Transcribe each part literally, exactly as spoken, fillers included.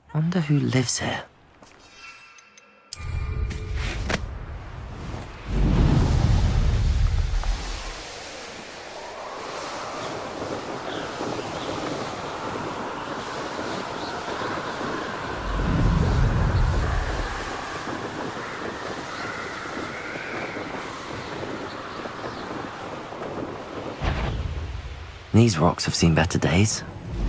Wonder who lives here. These rocks have seen better days.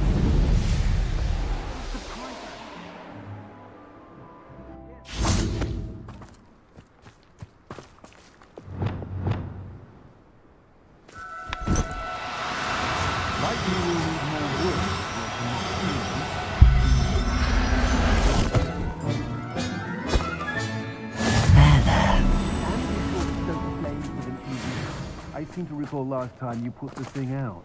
I seem to recall last time you put the thing out.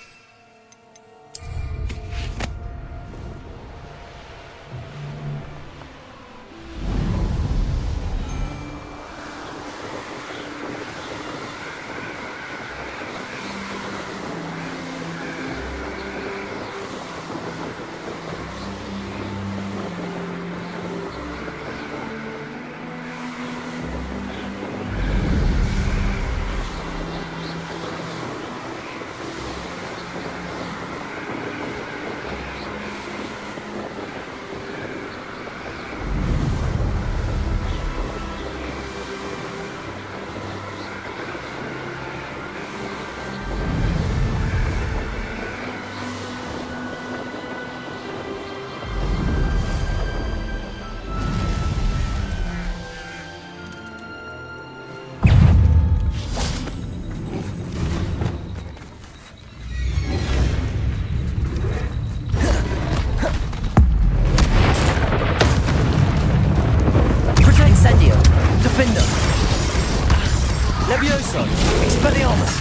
Levioso! Expelliarmus!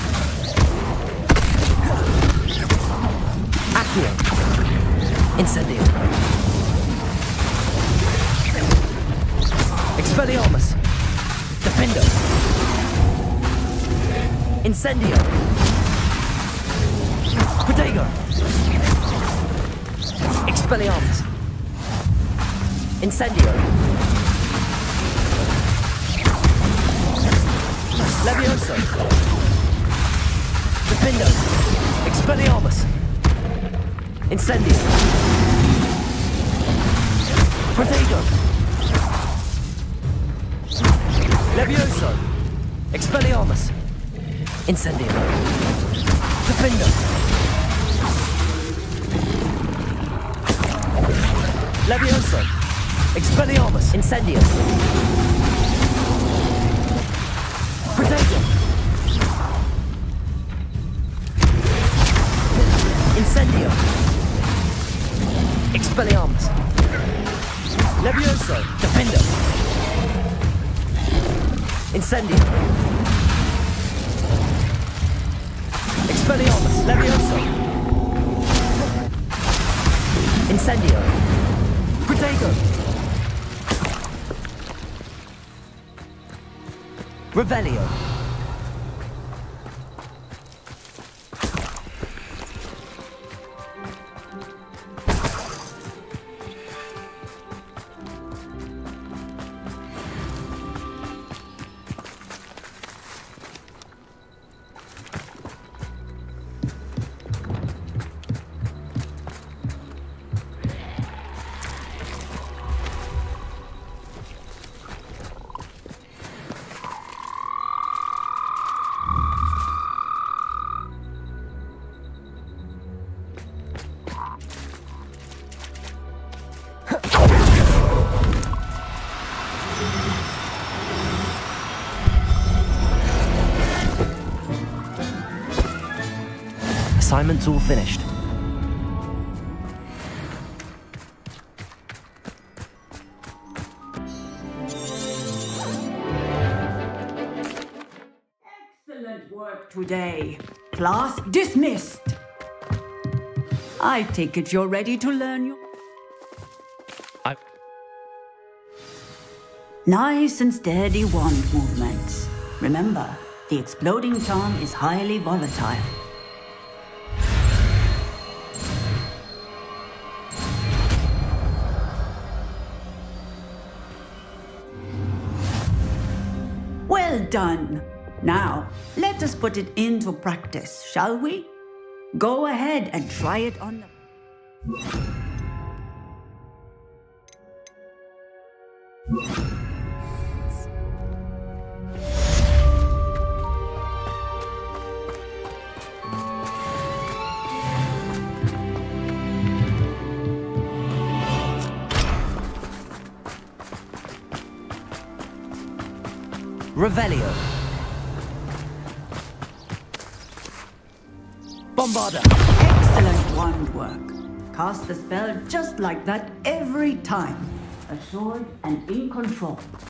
Accio! Incendio! Expelliarmus! Defendo! Incendio! Protego! Expelliarmus! Incendio! Levioso! Defendo! Expelliarmus! Incendio! Protego! Levioso! Expelliarmus! Incendio! Defendo! Levioso! Expelliarmus! Incendio! Protego! Incendio! Expelliarmus! Levioso! Defendo! Incendio! Expelliarmus! Levioso! Incendio! Protego! Revelio! Assignment's all finished. Excellent work today. Class dismissed. I take it you're ready to learn your... I... Nice and steady wand movements. Remember, the exploding charm is highly volatile. done. Now, let us put it into practice, shall we? Go ahead and try it on the... Revelio. Bombarda. Excellent wand work. Cast the spell just like that every time. Assured and in control.